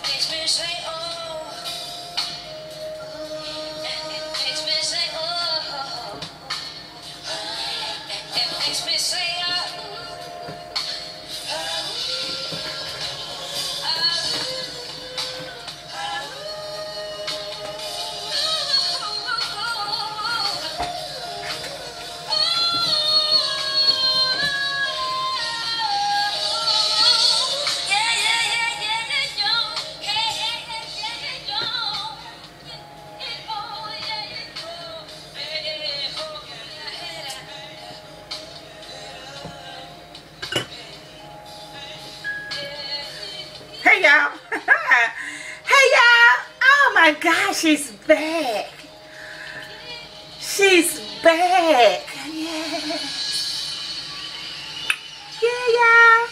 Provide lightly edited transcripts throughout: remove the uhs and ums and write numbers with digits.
Makes me say oh, it makes me say oh, it makes me say Hey y'all. Hey y'all. Oh my gosh, she's back. She's back. Yeah. Yeah, y'all.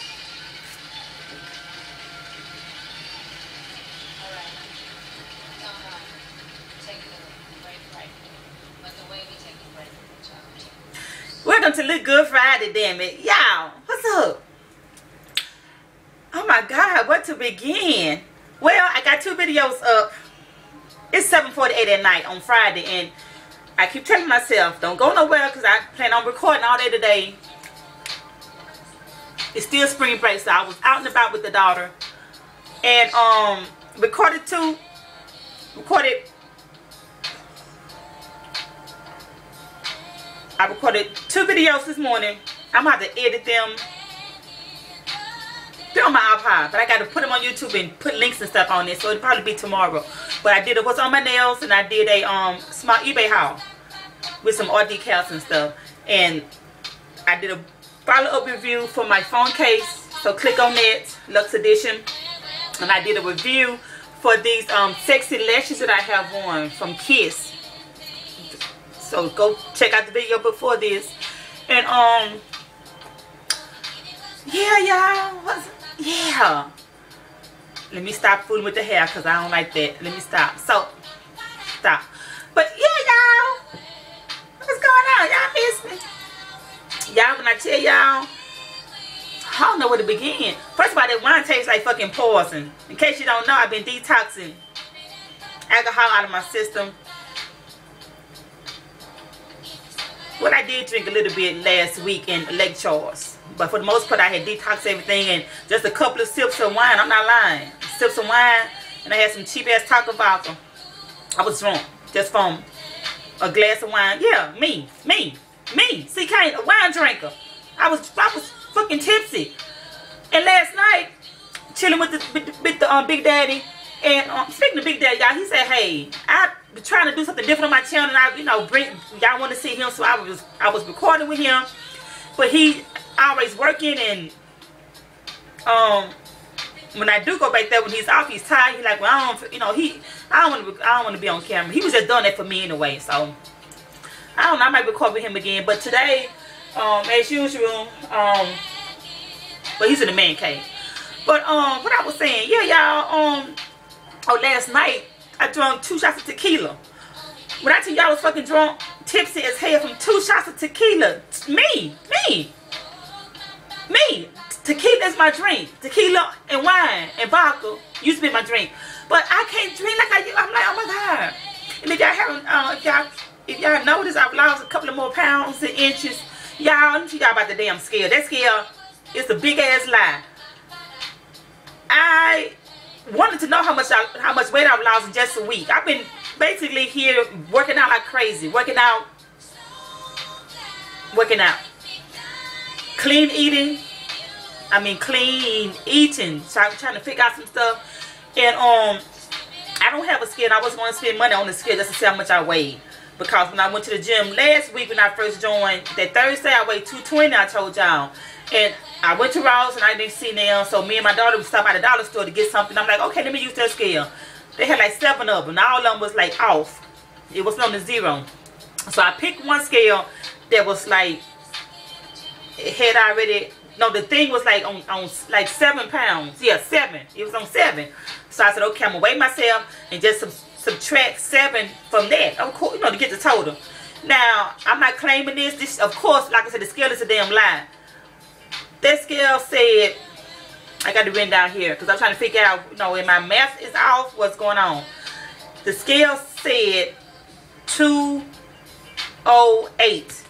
Welcome to Look Good Friday, damn it. Y'all, what's up? Oh my God, where to begin? Well, I got 2 videos up. It's 7:48 at night on Friday, and I keep telling myself, don't go nowhere because I plan on recording all day today. It's still spring break, so I was out and about with the daughter. And recorded 2 videos this morning. I'm going to have to edit them. They're on my iPod, but I got to put them on YouTube and put links and stuff on it, so it'll probably be tomorrow. But I did what's on my nails, and I did a small eBay haul with some art decals and stuff. And I did a follow-up review for my phone case, so click on that, Luxe Edition. And I did a review for these sexy lashes that I have on from Kiss. So go check out the video before this. And yeah, y'all. Yeah. Let me stop fooling with the hair because I don't like that. Let me stop. So, stop. But yeah, y'all. What's going on? Y'all miss me? Y'all, when I tell y'all, I don't know where to begin. First of all, that wine tastes like fucking poison. In case you don't know, I've been detoxing alcohol out of my system. Well, I did drink a little bit last week in Lake Charles. But for the most part, I had detoxed everything and just a couple of sips of wine. I'm not lying. Sips of wine, and I had some cheap-ass taco vodka. I was drunk just from a glass of wine. Yeah, me. CK, a wine drinker. I was fucking tipsy. And last night, chilling with the Big Daddy. And speaking of Big Daddy, y'all, he said, hey, I've been trying to do something different on my channel. And y'all want to see him, so I was recording with him. But he always working, and when I do go back there when he's off, he's tired. He's like, well, I don't want to be on camera. He was just doing that for me anyway. So I don't know. I might record with him again. But today, as usual, but he's in the man cave. But what I was saying, yeah, y'all, last night I drank 2 shots of tequila. When I tell y'all I was fucking drunk, tipsy as hell from 2 shots of tequila. Me. Tequila is my drink. Tequila and wine and vodka used to be my drink. But I can't drink like I used. I'm like, oh my God. And if y'all haven't, if y'all noticed, I've lost a couple of more pounds and inches. Y'all, let me tell y'all about the damn scale. That scale is a big ass lie. I wanted to know how much weight I've lost in just a week. I've been basically here working out like crazy. Working out. Clean eating. Clean eating. So I'm trying to figure out some stuff. And I don't have a scale. I wasn't going to spend money on the scale just to see how much I weighed. Because when I went to the gym last week when I first joined, that Thursday I weighed 220, I told y'all. And I went to Ross and I didn't see them. So me and my daughter would stop at the dollar store to get something. I'm like, okay, let me use that scale. They had like 7 of them. All of them was like off. It was on the 0. So I picked one scale that was like, it had already, no, the thing was like on like 7 pounds. Yeah, 7. It was on 7. So I said, okay, I'm going to weigh myself and just subtract 7 from that. Of course, to get the total. Now, I'm not claiming this. Of course, like I said, the scale is a damn lie. That scale said I got it written down here because I'm trying to figure out, you know, if my math is off, what's going on. The scale said 208.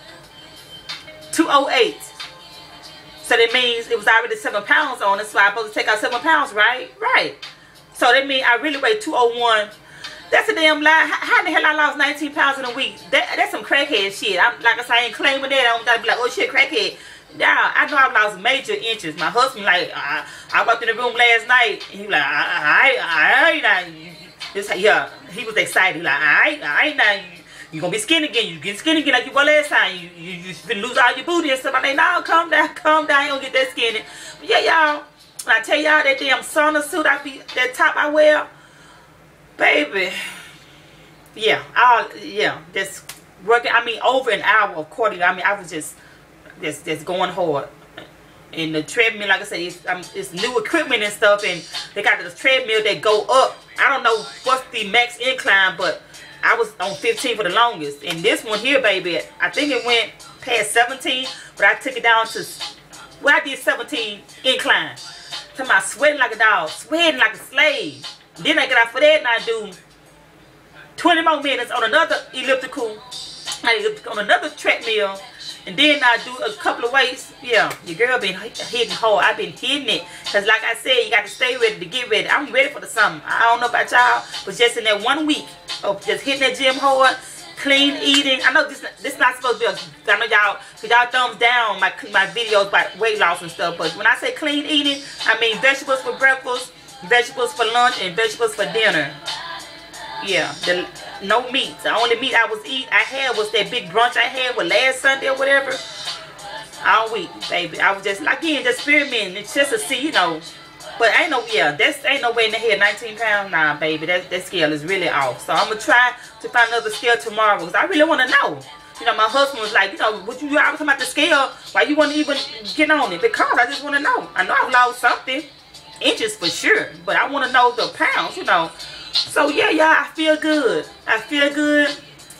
208. So that means it was already 7 pounds on it, so I'm supposed to take out 7 pounds, right? Right. So that means I really weigh 201. That's a damn lie. How the hell I lost 19 pounds in a week? That's some crackhead shit. I'm like I said, I ain't claiming that. I'm gonna be like, oh shit, crackhead. Yeah, I know I lost major inches. My husband like, I walked in the room last night, and he was like, yeah, he was excited. He like, I ain't now. You gonna be skinny again. You get skinny again like you were last time. You finna lose all your booty and stuff. I'm like, no, calm down, I ain't gonna get that skinny. But yeah, y'all, when I tell y'all that damn sauna suit that top I wear, baby, yeah, just working. I mean, over an hour of cardio. I mean, I was just going hard. And the treadmill, like I said, it's new equipment and stuff, and they got this treadmill that go up. I don't know what's the max incline, but I was on 15 for the longest. And this one here, baby, I think it went past 17, but I took it down to, well, I did 17 incline. So I'm sweating like a dog, sweating like a slave. Then I get out for that and I do 20 more minutes on another elliptical, on another treadmill, and then I do a couple of weights. Yeah, your girl been hitting hard. I've been hitting it. Because like I said, you got to stay ready to get ready. I'm ready for the summer. I don't know about y'all, but just in that 1 week of just hitting that gym hard, clean eating. I know this not supposed to be I know y'all, because y'all thumbs down my videos about weight loss and stuff. But when I say clean eating, I mean vegetables for breakfast, vegetables for lunch, and vegetables for dinner. Yeah, no meat. The only meat I had was that big brunch I had with last Sunday or whatever. All week, baby. I was just, again, just experimenting. It's just to see, you know. But ain't no way in the head 19 pounds. Nah, baby, that scale is really off. So I'm going to try to find another scale tomorrow because I really want to know. You know, my husband was like, you know, would you always talking about the scale? Why you want to even get on it? Because I just want to know. I know I've lost something. Inches for sure. But I want to know the pounds, you know. So yeah, y'all, I feel good. I feel good.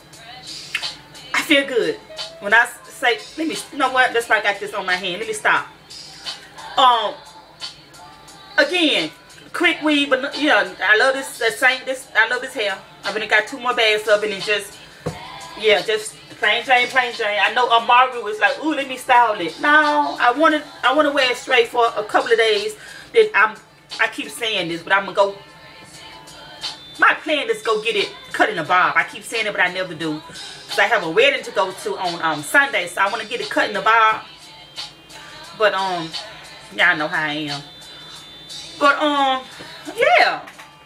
I feel good. When I say, you know what? That's why I got this on my hand. Let me stop. Again, quick weed, but you know, I love this. I love this hair. I've only got 2 more bags of it, and just plain Jane. I know Amaru was like, ooh, let me style it. No, I want to wear it straight for a couple of days. Then I keep saying this, but I'm gonna go. My plan is go get it cut in a bob. I keep saying it, but I never do. So I have a wedding to go to on Sunday, so I want to get it cut in a bob. But y'all know how I am. But yeah.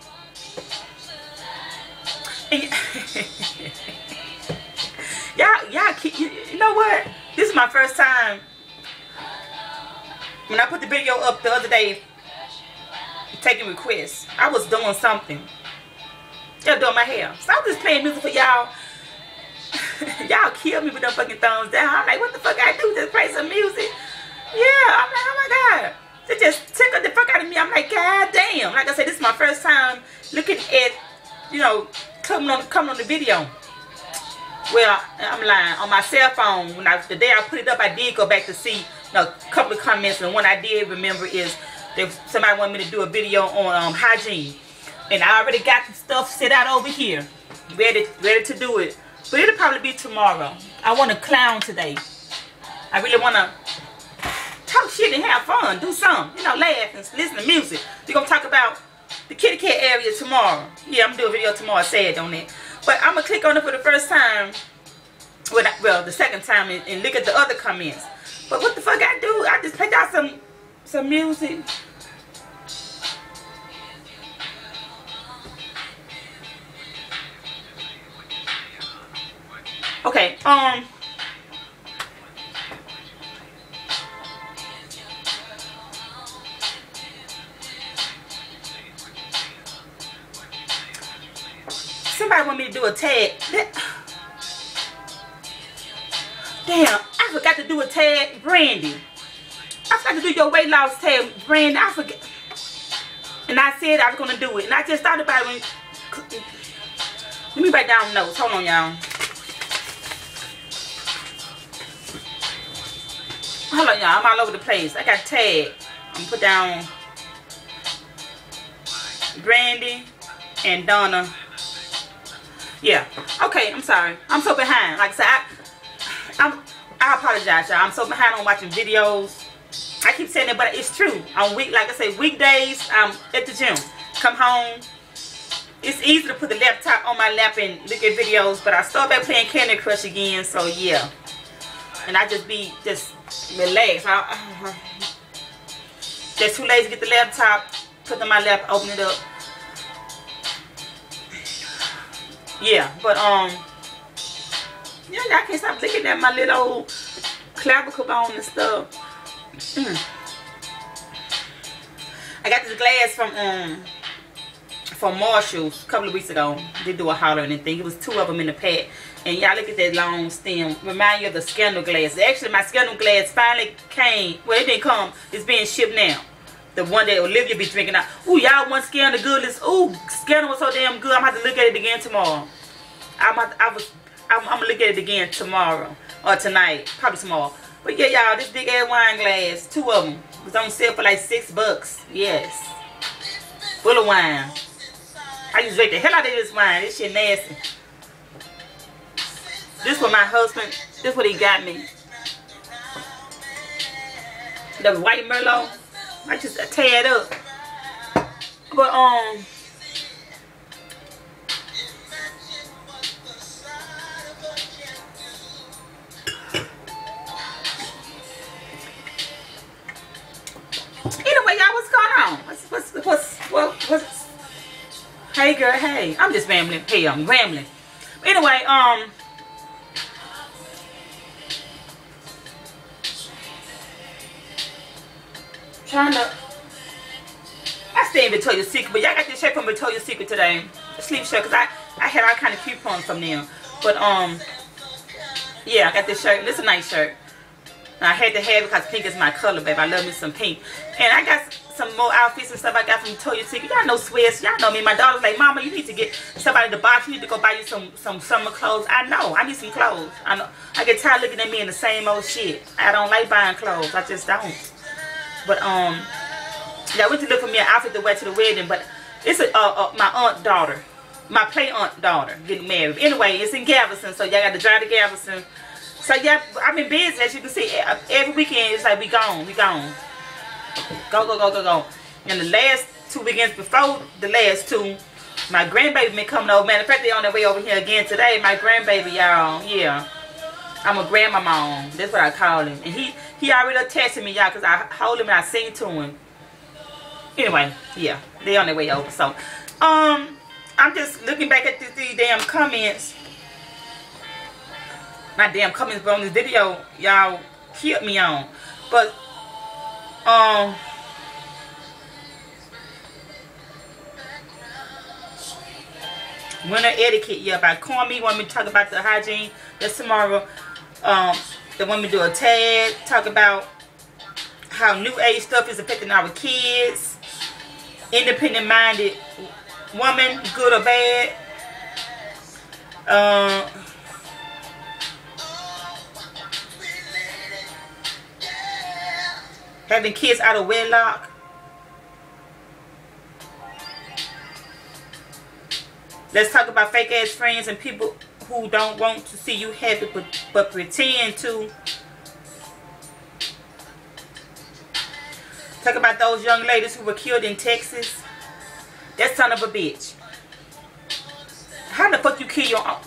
y'all, you know what? This is my first time. When I put the video up the other day, taking requests, I was doing something. Yeah, doing my hair. So I was just playing music for y'all. Y'all kill me with them fucking thumbs down. I'm like, what the fuck I do? Just play some music? Yeah, I'm like, oh my God. It just tickled the fuck out of me. I'm like, God damn. Like I said, this is my first time looking at, you know, coming on the video. Well, I'm lying. On my cell phone, the day I put it up, I did go back to see, you know, a couple of comments. And one I did remember is that somebody wanted me to do a video on hygiene. And I already got the stuff set out over here. Ready to do it. But it'll probably be tomorrow. I want to clown today. I really want to talk shit and have fun. Do something. You know, laugh and listen to music. We're going to talk about the kitty cat area tomorrow. Yeah, I'm going to do a video tomorrow, sad on it. But I'm going to click on it for the first time. Well, the second time and look at the other comments. But what the fuck I do? I just picked out some music. Okay, somebody want me to do a tag. Damn, I forgot to do a tag, Brandy. I forgot to do your weight loss tag, Brandy. I forget. And I said I was gonna do it, and I just thought about it. Let me write down notes. Hold on, y'all. Hold on, y'all. I'm all over the place. I got tag. I'm gonna put down Brandy and Donna. Yeah. Okay, I'm sorry. I'm so behind. Like I said, I apologize, y'all. I'm so behind on watching videos. I keep saying it, but it's true. Like I say, weekdays, I'm at the gym. Come home. It's easy to put the laptop on my lap and look at videos, but I start back playing Candy Crush again, so yeah. And I just be relaxed. Just too lazy to get the laptop, put it on my lap, open it up. Yeah, but yeah, I can't stop looking at my little clavicle bone and stuff. I got this glass from Marshalls a couple of weeks ago. They do a holler and everything. It was 2 of them in the pack. And y'all look at that long stem. Remind you of the Scandal glass. Actually, my Scandal glass finally came. Well, it didn't come. It's being shipped now. The one that Olivia be drinking out. Ooh, y'all want Scandal goodness? Ooh, Scandal was so damn good. I'm going to have to look at it again tomorrow. I'm going to look at it again tomorrow. Or tonight. Probably tomorrow. But yeah, y'all, this big ass wine glass. 2 of them. Was on sale for like $6. Yes. Full of wine. I used to drink the hell out of this wine. This shit nasty. This was my husband. This what he got me. The white Merlot. I just tear it up. But anyway, y'all, what's going on? What's hey girl, hey. I'm just rambling. Hey, I'm rambling. Anyway, I stay in Victoria's Secret, but y'all got this shirt from Victoria's Secret today. A sleeve shirt, because I had all kind of coupons from them. But yeah, I got this shirt, and it's a nice shirt. And I had to have it because pink is my color, babe. I love me some pink. And I got some more outfits and stuff I got from Victoria's Secret. Y'all know sweats. Y'all know me. My daughter's like, Mama, you need to get somebody to box. You need to go buy you some summer clothes. I know. I need some clothes. I know. I get tired looking at me in the same old shit. I don't like buying clothes. I just don't. But yeah, I went to look for me an outfit to wear to the wedding, but it's my aunt daughter, my play aunt daughter getting married. Anyway, it's in Galveston, so y'all got to drive to Galveston. So yeah, I've been busy, as you can see. Every weekend it's like we gone. Go. And the last 2 weekends before the last 2, my grandbaby been coming over. Matter of fact, they on their way over here again today. My grandbaby, y'all, yeah. I'm a grandmama. That's what I call him. And he already texted me, y'all, because I hold him and I sing to him. Anyway, yeah, they on their way over. So, I'm just looking back at these damn comments. Not damn comments, but on this video, y'all killed me on. But, winter etiquette, yeah, by Kwame. Want me to talk about the hygiene? That's tomorrow. They want me to do a tag, talk about how new age stuff is affecting our kids. Independent minded woman, good or bad. Having kids out of wedlock. Let's talk about fake ass friends and people who don't want to see you happy but pretend to. Talk about those young ladies who were killed in Texas. That son of a bitch. How the fuck you kill your own?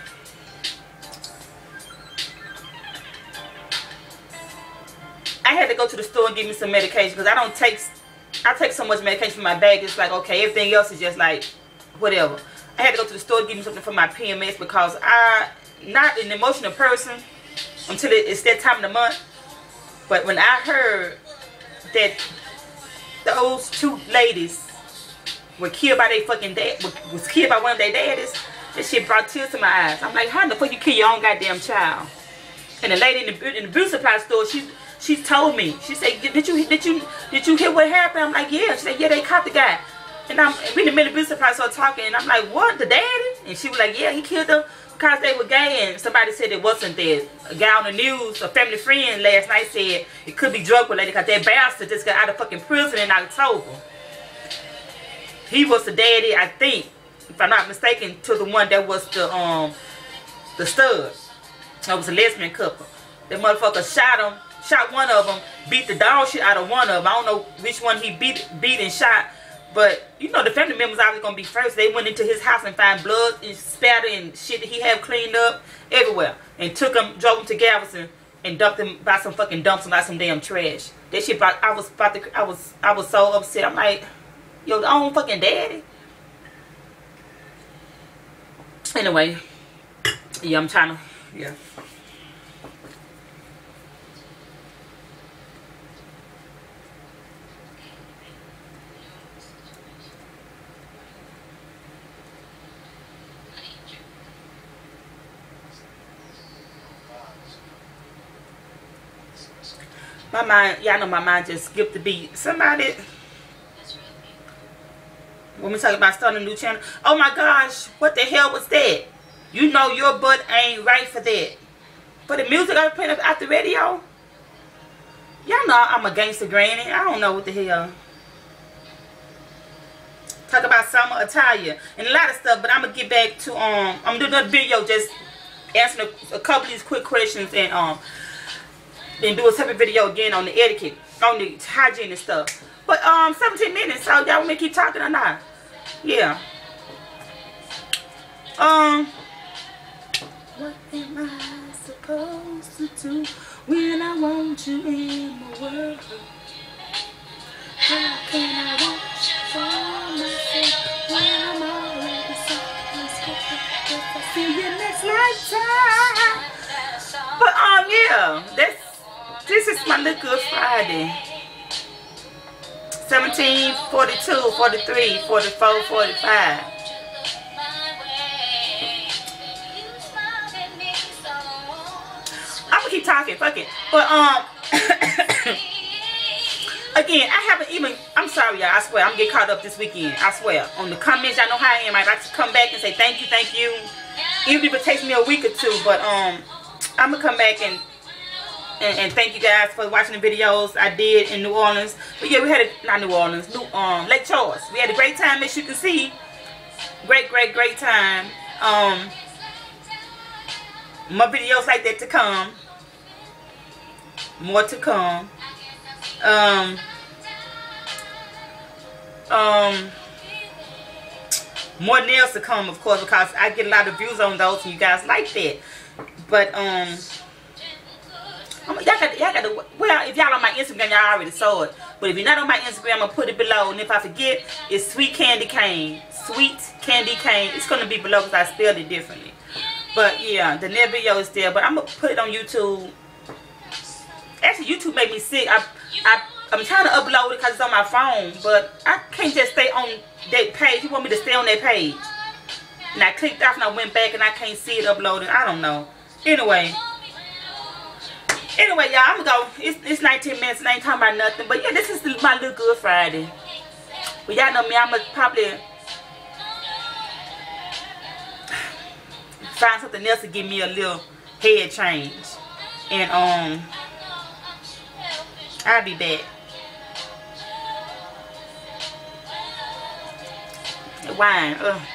I had to go to the store and get me some medication because I take so much medication for my bag. It's like, okay, everything else is just like whatever. I had to go to the store and get me something for my PMS because I'm not an emotional person until it's that time of the month. But when I heard that those 2 ladies were killed by their fucking dad, was killed by one of their daddies, that shit brought tears to my eyes. I'm like, how the fuck you kill your own goddamn child? And the lady in the beauty supply store, she told me, she said, did you hear what happened? I'm like, yeah. She said, yeah, they caught the guy. And we in the middle of business probably started talking, and I'm like, what, the daddy? And she was like, yeah, he killed them because they were gay. And somebody said it wasn't that. A guy on the news, a family friend last night said it could be drug related because that bastard just got out of fucking prison in October. He was the daddy, I think, if I'm not mistaken, to the one that was the stud. That was a lesbian couple. That motherfucker shot one of them, beat the dog shit out of one of them. I don't know which one he beat and shot. But, you know, the family members obviously going to be first. They went into his house and found blood and spatter and shit that he had cleaned up everywhere. And drove him to Galveston and dumped him by some fucking dumps and by some damn trash. That shit, I was so upset. I'm like, your own fucking daddy? Anyway, yeah, I'm trying to, yeah. My mind, y'all know my mind just skipped the beat. Somebody, when we talking about starting a new channel, oh my gosh, what the hell was that? You know your butt ain't right for that. For the music I was playing out the radio? Y'all know I'm a gangster granny. I don't know what the hell. Talk about summer attire and a lot of stuff, but I'm gonna get back to I'm gonna do another video just answering a couple of these quick questions and then do a separate video again on the etiquette, on the hygiene and stuff. But 17 minutes, so y'all want me to keep talking or not? Yeah. What am I supposed to do when I want you in my world? How can I want you for myself when I'm already so see you next lifetime? But yeah, this is my Look Good Friday. 17, 42, 43, 44, 45. I'm gonna keep talking, fuck it. But again, I haven't even, I'm sorry y'all, I swear, I'm getting caught up this weekend, I swear. On the comments, y'all know how I am. I like to come back and say thank you. Even if it takes me a week or two, but I'm gonna come back and thank you guys for watching the videos I did in New Orleans. But yeah, we had not New Orleans, Lake Charles. We had a great time, as you can see. Great time. More videos like that to come. More to come. More nails to come, of course, because I get a lot of views on those and you guys like that. But y'all got to, well, if y'all on my Instagram, y'all already saw it. But if you're not on my Instagram, I'm going to put it below. And if I forget, it's Sweet Candy Cane. Sweet Candy Cane. It's going to be below because I spelled it differently. But yeah, the next video is there. But I'm going to put it on YouTube. Actually, YouTube made me sick. I'm trying to upload it because it's on my phone. But I can't just stay on that page. You want me to stay on that page. And I clicked off and I went back and I can't see it uploaded. I don't know. Anyway, y'all, I'm gonna go. It's 19 minutes and I ain't talking about nothing. But yeah, this is my Look Good Friday. But y'all know me, I'm gonna probably find something else to give me a little head change. And I'll be back. Wine.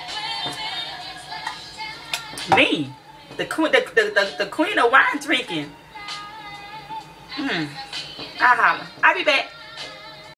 Me, the queen of wine drinking. I holler. I'll be back.